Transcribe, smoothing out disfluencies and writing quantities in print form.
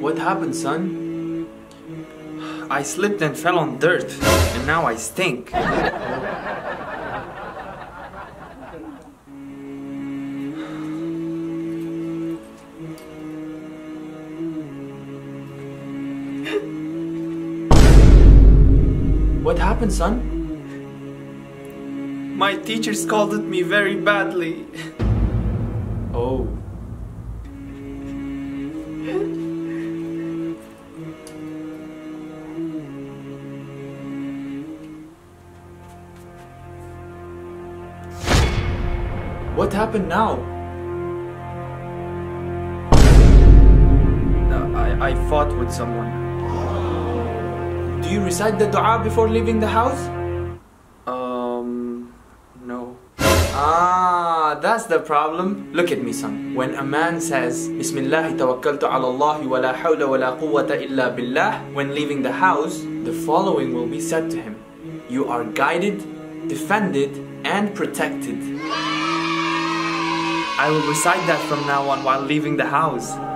What happened, son? I slipped and fell on dirt, and now I stink. What happened, son? My teacher scolded me very badly. Oh. What happened now? I fought with someone. Do you recite the dua before leaving the house? No. Ah, that's the problem. Look at me, son. When a man says Bismillah tawakkaltu ala Allah wa la hawla wa la quwwata illa billah when leaving the house, the following will be said to him. You are guided, defended, and protected. I will recite that from now on while leaving the house.